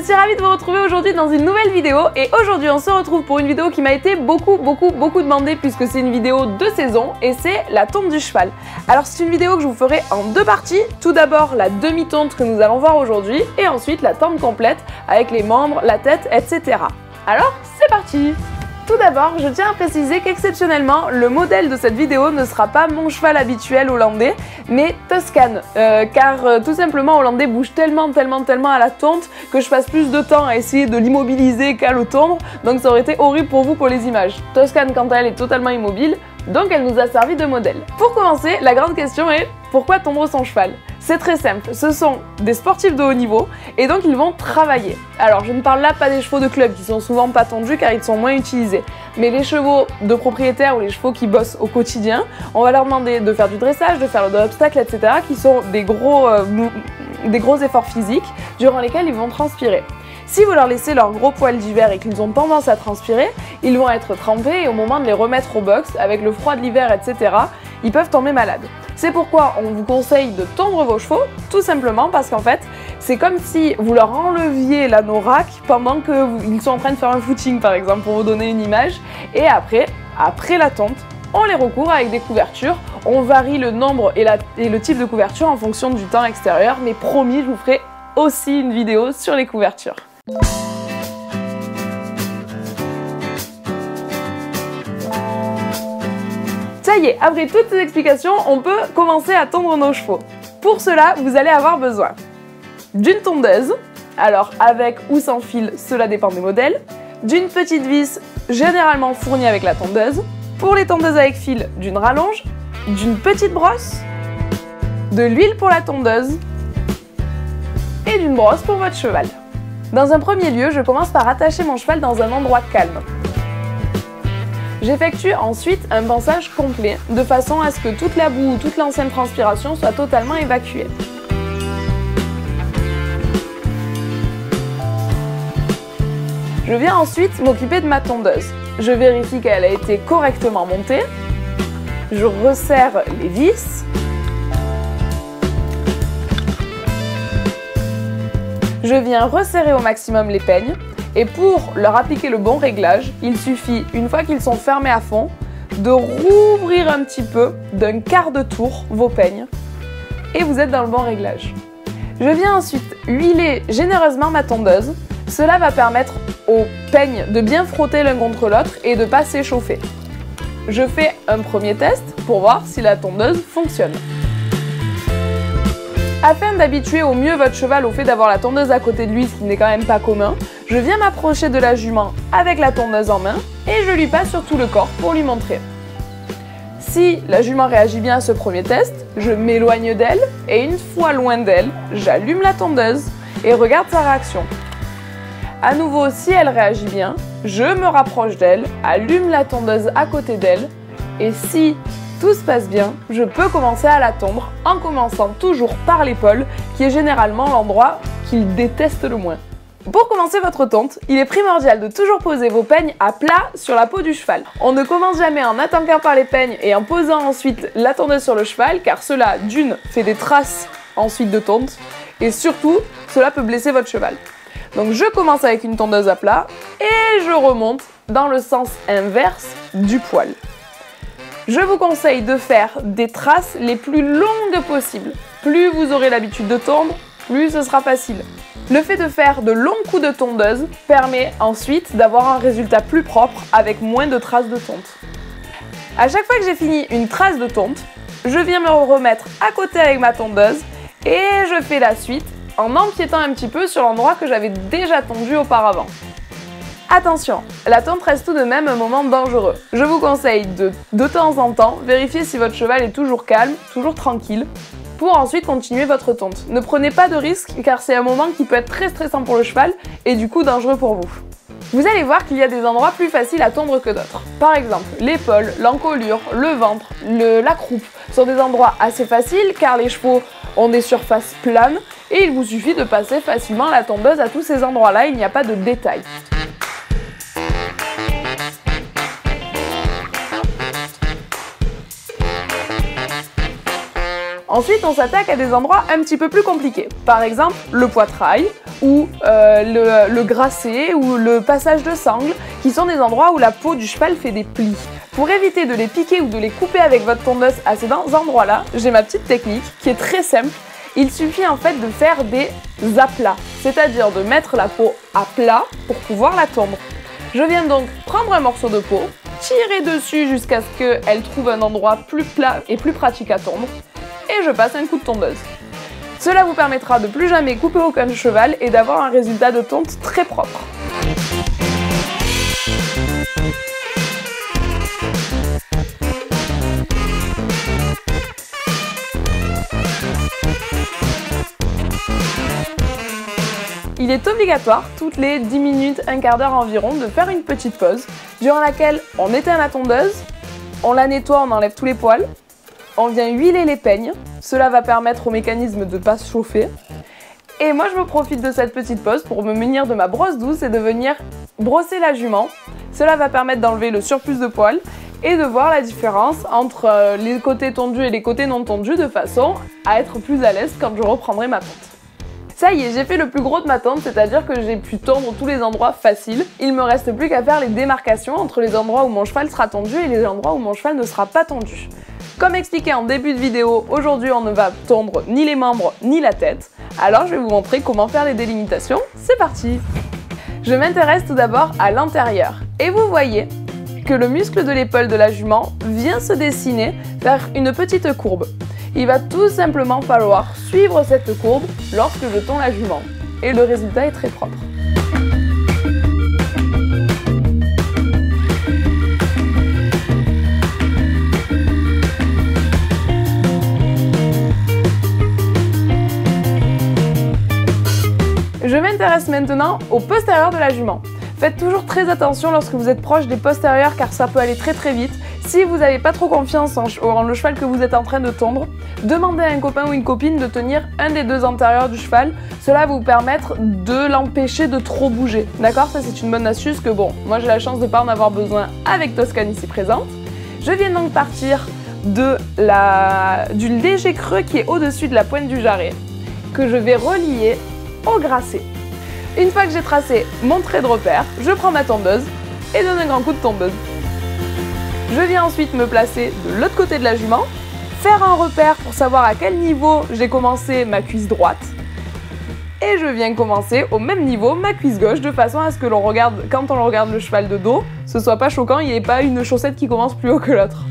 suis ravie de vous retrouver aujourd'hui dans une nouvelle vidéo et aujourd'hui on se retrouve pour une vidéo qui m'a été beaucoup demandée puisque c'est une vidéo de saison et c'est la tonte du cheval. Alors c'est une vidéo que je vous ferai en deux parties, tout d'abord la demi-tonte que nous allons voir aujourd'hui et ensuite la tonte complète avec les membres, la tête, etc. Alors c'est parti! Tout d'abord, je tiens à préciser qu'exceptionnellement, le modèle de cette vidéo ne sera pas mon cheval habituel hollandais, mais Toscane, car tout simplement hollandais bouge tellement à la tonte que je passe plus de temps à essayer de l'immobiliser qu'à le tondre, donc ça aurait été horrible pour vous pour les images. Toscane, quant à elle, est totalement immobile, donc elle nous a servi de modèle. Pour commencer, la grande question est pourquoi tondre son cheval? C'est très simple, ce sont des sportifs de haut niveau et donc ils vont travailler. Alors je ne parle là pas des chevaux de club qui sont souvent pas tondus car ils sont moins utilisés, mais les chevaux de propriétaires ou les chevaux qui bossent au quotidien, on va leur demander de faire du dressage, de faire de l'obstacle, etc. qui sont des gros efforts physiques durant lesquels ils vont transpirer. Si vous leur laissez leurs gros poils d'hiver et qu'ils ont tendance à transpirer, ils vont être trempés et au moment de les remettre au box, avec le froid de l'hiver, etc., ils peuvent tomber malades. C'est pourquoi on vous conseille de tondre vos chevaux, tout simplement parce qu'en fait, c'est comme si vous leur enleviez l'anorak pendant qu'ils sont en train de faire un footing, par exemple, pour vous donner une image. Et après la tonte, on les recouvre avec des couvertures. On varie le nombre et le type de couverture en fonction du temps extérieur, mais promis, je vous ferai aussi une vidéo sur les couvertures. Ça y est, après toutes ces explications, on peut commencer à tondre nos chevaux. Pour cela, vous allez avoir besoin d'une tondeuse, alors avec ou sans fil, cela dépend des modèles, d'une petite vis généralement fournie avec la tondeuse, pour les tondeuses avec fil, d'une rallonge, d'une petite brosse, de l'huile pour la tondeuse et d'une brosse pour votre cheval. Dans un premier lieu, je commence par attacher mon cheval dans un endroit calme. J'effectue ensuite un pansage complet, de façon à ce que toute la boue ou toute l'ancienne transpiration soit totalement évacuée. Je viens ensuite m'occuper de ma tondeuse. Je vérifie qu'elle a été correctement montée. Je resserre les vis. Je viens resserrer au maximum les peignes. Et pour leur appliquer le bon réglage, il suffit, une fois qu'ils sont fermés à fond, de rouvrir un petit peu, d'un quart de tour, vos peignes. Et vous êtes dans le bon réglage. Je viens ensuite huiler généreusement ma tondeuse. Cela va permettre aux peignes de bien frotter l'un contre l'autre et de ne pas s'échauffer. Je fais un premier test pour voir si la tondeuse fonctionne. Afin d'habituer au mieux votre cheval au fait d'avoir la tondeuse à côté de lui, ce qui n'est quand même pas commun, je viens m'approcher de la jument avec la tondeuse en main et je lui passe sur tout le corps pour lui montrer. Si la jument réagit bien à ce premier test, je m'éloigne d'elle et une fois loin d'elle, j'allume la tondeuse et regarde sa réaction. À nouveau, si elle réagit bien, je me rapproche d'elle, allume la tondeuse à côté d'elle et si tout se passe bien, je peux commencer à la tondre en commençant toujours par l'épaule, qui est généralement l'endroit qu'il déteste le moins. Pour commencer votre tonte, il est primordial de toujours poser vos peignes à plat sur la peau du cheval. On ne commence jamais en attaquant par les peignes et en posant ensuite la tondeuse sur le cheval, car cela, d'une, fait des traces ensuite de tonte, et surtout, cela peut blesser votre cheval. Donc je commence avec une tondeuse à plat, et je remonte dans le sens inverse du poil. Je vous conseille de faire des traces les plus longues possibles. Plus vous aurez l'habitude de tondre, plus ce sera facile. Le fait de faire de longs coups de tondeuse permet ensuite d'avoir un résultat plus propre avec moins de traces de tonte. À chaque fois que j'ai fini une trace de tonte, je viens me remettre à côté avec ma tondeuse et je fais la suite en empiétant un petit peu sur l'endroit que j'avais déjà tondu auparavant. Attention, la tonte reste tout de même un moment dangereux. Je vous conseille de temps en temps, vérifier si votre cheval est toujours calme, toujours tranquille, pour ensuite continuer votre tonte. Ne prenez pas de risques car c'est un moment qui peut être très stressant pour le cheval et du coup dangereux pour vous. Vous allez voir qu'il y a des endroits plus faciles à tondre que d'autres. Par exemple, l'épaule, l'encolure, le ventre, la croupe sont des endroits assez faciles car les chevaux ont des surfaces planes et il vous suffit de passer facilement la tondeuse à tous ces endroits-là, il n'y a pas de détails. Ensuite, on s'attaque à des endroits un petit peu plus compliqués. Par exemple, le poitrail ou le grasset ou le passage de sangle, qui sont des endroits où la peau du cheval fait des plis. Pour éviter de les piquer ou de les couper avec votre tondeuse à ces endroits-là, j'ai ma petite technique qui est très simple. Il suffit en fait de faire des aplats, c'est-à-dire de mettre la peau à plat pour pouvoir la tondre. Je viens donc prendre un morceau de peau, tirer dessus jusqu'à ce qu'elle trouve un endroit plus plat et plus pratique à tondre, et je passe un coup de tondeuse. Cela vous permettra de plus jamais couper aucun cheval et d'avoir un résultat de tonte très propre. Il est obligatoire, toutes les 10 minutes, un quart d'heure environ, de faire une petite pause, durant laquelle on éteint la tondeuse, on la nettoie, on enlève tous les poils, on vient huiler les peignes, cela va permettre au mécanisme de ne pas se chauffer. Et moi je me profite de cette petite pause pour me munir de ma brosse douce et de venir brosser la jument. Cela va permettre d'enlever le surplus de poils et de voir la différence entre les côtés tondus et les côtés non tondus de façon à être plus à l'aise quand je reprendrai ma tonte. Ça y est, j'ai fait le plus gros de ma tonte, c'est-à-dire que j'ai pu tondre tous les endroits faciles. Il me reste plus qu'à faire les démarcations entre les endroits où mon cheval sera tondu et les endroits où mon cheval ne sera pas tondu. Comme expliqué en début de vidéo, aujourd'hui on ne va tondre ni les membres ni la tête. Alors je vais vous montrer comment faire les délimitations. C'est parti! Je m'intéresse tout d'abord à l'intérieur. Et vous voyez que le muscle de l'épaule de la jument vient se dessiner vers une petite courbe. Il va tout simplement falloir suivre cette courbe lorsque je tonds la jument. Et le résultat est très propre. Je m'intéresse maintenant au postérieur de la jument. Faites toujours très attention lorsque vous êtes proche des postérieurs car ça peut aller très vite. Si vous n'avez pas trop confiance en le cheval que vous êtes en train de tondre, demandez à un copain ou une copine de tenir un des deux antérieurs du cheval. Cela va vous permettre de l'empêcher de trop bouger. D'accord? Ça c'est une bonne astuce que bon, moi j'ai la chance de ne pas en avoir besoin avec Toscane ici présente. Je viens donc partir du léger creux qui est au-dessus de la pointe du jarret, que je vais relier au grasset. Une fois que j'ai tracé mon trait de repère, je prends ma tondeuse et donne un grand coup de tondeuse. Je viens ensuite me placer de l'autre côté de la jument, faire un repère pour savoir à quel niveau j'ai commencé ma cuisse droite. Et je viens commencer au même niveau ma cuisse gauche de façon à ce que quand on regarde le cheval de dos, ce soit pas choquant, il n'y ait pas une chaussette qui commence plus haut que l'autre.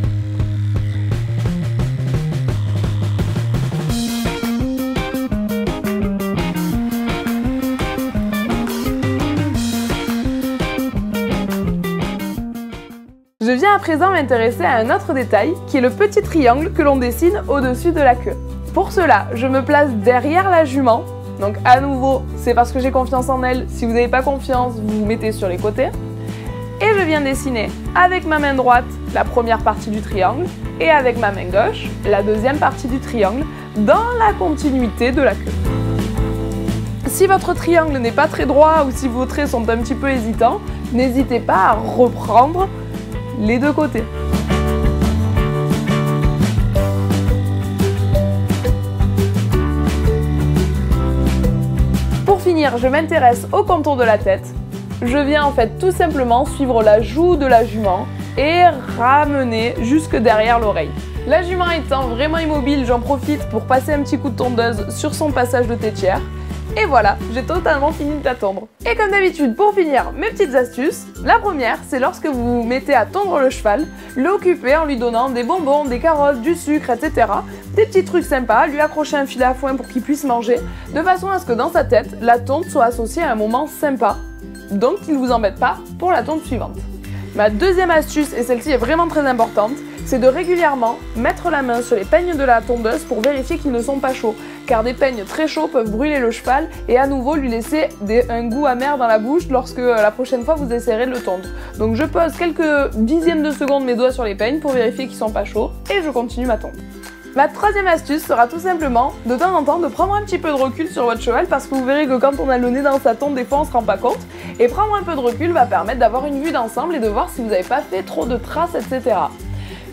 Je viens à présent m'intéresser à un autre détail qui est le petit triangle que l'on dessine au-dessus de la queue. Pour cela, je me place derrière la jument. Donc à nouveau, c'est parce que j'ai confiance en elle. Si vous n'avez pas confiance, vous vous mettez sur les côtés. Et je viens dessiner avec ma main droite la première partie du triangle et avec ma main gauche la deuxième partie du triangle dans la continuité de la queue. Si votre triangle n'est pas très droit ou si vos traits sont un petit peu hésitants, n'hésitez pas à reprendre les deux côtés. Pour finir, je m'intéresse au contour de la tête. Je viens en fait tout simplement suivre la joue de la jument et ramener jusque derrière l'oreille. La jument étant vraiment immobile, j'en profite pour passer un petit coup de tondeuse sur son passage de tétière. Et voilà, j'ai totalement fini de la tondre. Et comme d'habitude, pour finir, mes petites astuces. La première, c'est lorsque vous vous mettez à tondre le cheval, l'occuper en lui donnant des bonbons, des carottes, du sucre, etc. Des petits trucs sympas, lui accrocher un filet à foin pour qu'il puisse manger, de façon à ce que dans sa tête, la tonte soit associée à un moment sympa, donc qu'il ne vous embête pas pour la tonte suivante. Ma deuxième astuce, et celle-ci est vraiment très importante, c'est de régulièrement mettre la main sur les peignes de la tondeuse pour vérifier qu'ils ne sont pas chauds, car des peignes très chauds peuvent brûler le cheval et à nouveau lui laisser un goût amer dans la bouche lorsque la prochaine fois vous essayerez de le tondre. Donc je pose quelques dixièmes de seconde mes doigts sur les peignes pour vérifier qu'ils sont pas chauds et je continue ma tonte. Ma troisième astuce sera tout simplement, de temps en temps, de prendre un petit peu de recul sur votre cheval parce que vous verrez que quand on a le nez dans sa tonte, des fois on se rend pas compte. Et prendre un peu de recul va permettre d'avoir une vue d'ensemble et de voir si vous n'avez pas fait trop de traces, etc.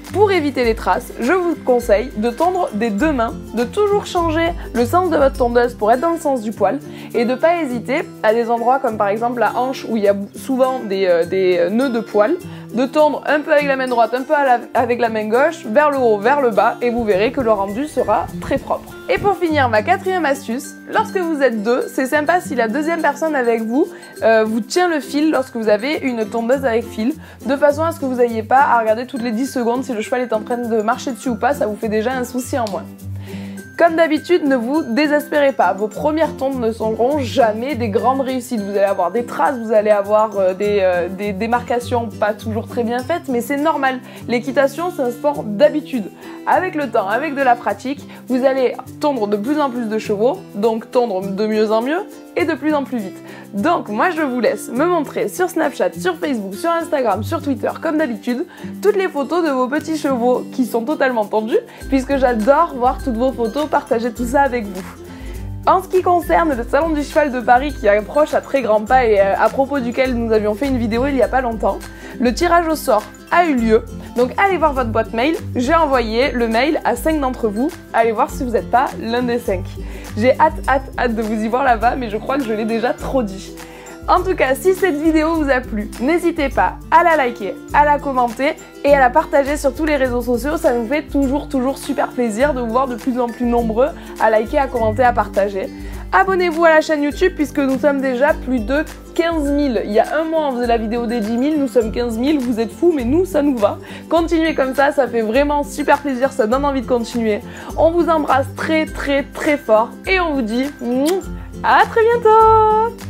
Pour éviter les traces, je vous conseille de tondre des deux mains, de toujours changer le sens de votre tondeuse pour être dans le sens du poil et de ne pas hésiter à des endroits comme par exemple la hanche où il y a souvent des nœuds de poil, de tondre un peu avec la main droite, un peu avec la main gauche, vers le haut, vers le bas et vous verrez que le rendu sera très propre. Et pour finir, ma quatrième astuce, lorsque vous êtes deux, c'est sympa si la deuxième personne avec vous vous tient le fil lorsque vous avez une tondeuse avec fil, de façon à ce que vous n'ayez pas à regarder toutes les 10 secondes si le cheval est en train de marcher dessus ou pas, ça vous fait déjà un souci en moins. Comme d'habitude, ne vous désespérez pas, vos premières tondes ne seront jamais des grandes réussites. Vous allez avoir des traces, vous allez avoir des démarcations pas toujours très bien faites, mais c'est normal. L'équitation, c'est un sport d'habitude. Avec le temps, avec de la pratique, vous allez tondre de plus en plus de chevaux, donc tondre de mieux en mieux et de plus en plus vite. Donc moi je vous laisse me montrer sur Snapchat, sur Facebook, sur Instagram, sur Twitter comme d'habitude toutes les photos de vos petits chevaux qui sont totalement tondus puisque j'adore voir toutes vos photos, partager tout ça avec vous. En ce qui concerne le salon du cheval de Paris qui approche à très grands pas et à propos duquel nous avions fait une vidéo il n'y a pas longtemps, le tirage au sort a eu lieu, donc allez voir votre boîte mail, j'ai envoyé le mail à 5 d'entre vous, allez voir si vous n'êtes pas l'un des 5. J'ai hâte de vous y voir là-bas, mais je crois que je l'ai déjà trop dit. En tout cas, si cette vidéo vous a plu, n'hésitez pas à la liker, à la commenter et à la partager sur tous les réseaux sociaux. Ça nous fait toujours super plaisir de vous voir de plus en plus nombreux à liker, à commenter, à partager. Abonnez-vous à la chaîne YouTube puisque nous sommes déjà plus de 15 000. Il y a un mois, on faisait la vidéo des 10 000, nous sommes 15 000, vous êtes fous, mais nous, ça nous va. Continuez comme ça fait vraiment super plaisir, ça donne envie de continuer. On vous embrasse très fort et on vous dit à très bientôt!